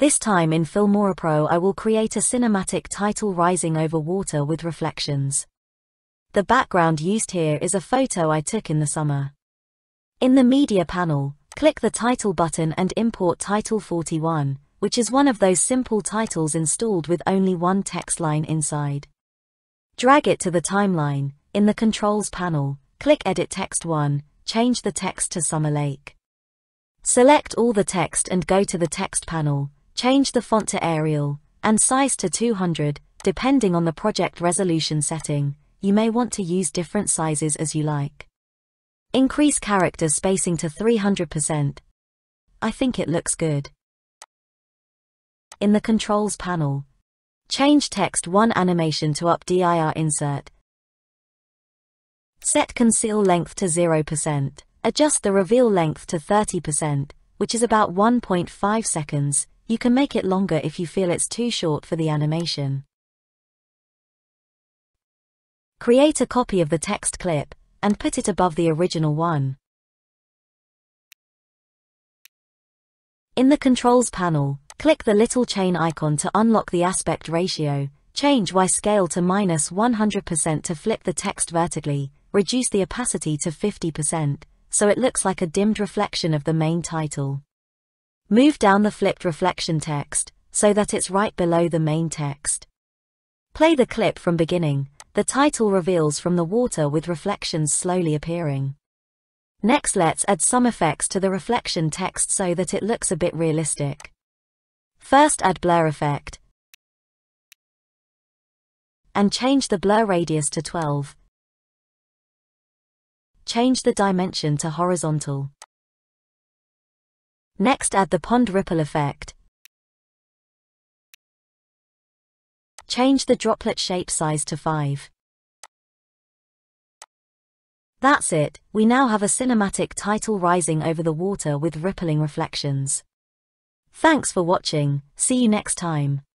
This time in FilmoraPro I will create a cinematic title rising over water with reflections. The background used here is a photo I took in the summer. In the media panel, click the title button and import title 41, which is one of those simple titles installed with only one text line inside. Drag it to the timeline. In the controls panel, click Edit Text 1, change the text to Summer Lake. Select all the text and go to the text panel, change the font to Arial, and size to 200, depending on the project resolution setting. You may want to use different sizes as you like. Increase character spacing to 300%. I think it looks good. In the controls panel, change text 1 animation to up dir insert. Set conceal length to 0%. Adjust the reveal length to 30%, which is about 1.5 seconds. You can make it longer if you feel it's too short for the animation. Create a copy of the text clip and put it above the original one. In the controls panel, click the little chain icon to unlock the aspect ratio. Change Y scale to -100% to flip the text vertically. Reduce the opacity to 50%, so it looks like a dimmed reflection of the main title. Move down the flipped reflection text, so that it's right below the main text. Play the clip from beginning. The title reveals from the water with reflections slowly appearing. Next, let's add some effects to the reflection text so that it looks a bit realistic. First, add blur effect, and change the blur radius to 12. Change the dimension to horizontal. Next, add the pond ripple effect. Change the droplet shape size to 5. That's it, we now have a cinematic title rising over the water with rippling reflections. Thanks for watching, see you next time.